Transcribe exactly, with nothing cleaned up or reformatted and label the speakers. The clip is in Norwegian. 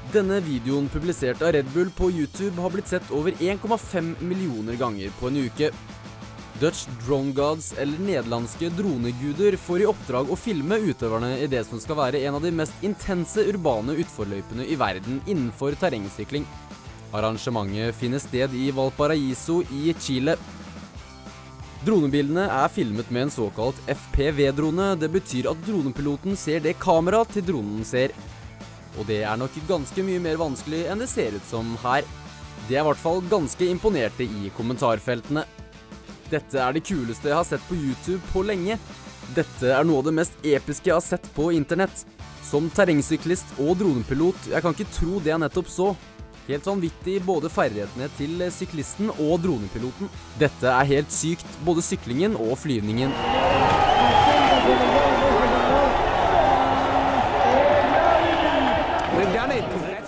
Speaker 1: Denne videoen publisert av Red Bull på YouTube har blitt sett over en komma fem millioner ganger på en uke. Dutch Drone Gods, eller nederlandske droneguder, får i oppdrag å filme utøverne i det som skal være en av de mest intense urbane utforløypene i verden innenfor terrengsykling. Arrangementet finner sted i Valparaiso i Chile. Dronebildene er filmet med en såkalt F P V-drone. Det betyr at dronepiloten ser det kamera til dronen ser. Og det er nok ganske mye mer vanskelig enn det ser ut som her. De er i hvert fall ganske imponerte i kommentarfeltene. Dette er det kuleste jeg har sett på YouTube på lenge. Dette er noe av det mest episke jeg har sett på internett. Som terrengsyklist og dronepilot, jeg kan ikke tro det jeg nettopp så. Helt vanvittig både ferdighetene til syklisten og dronepiloten. Dette er helt sykt, både syklingen og flyvningen.
Speaker 2: We've done it.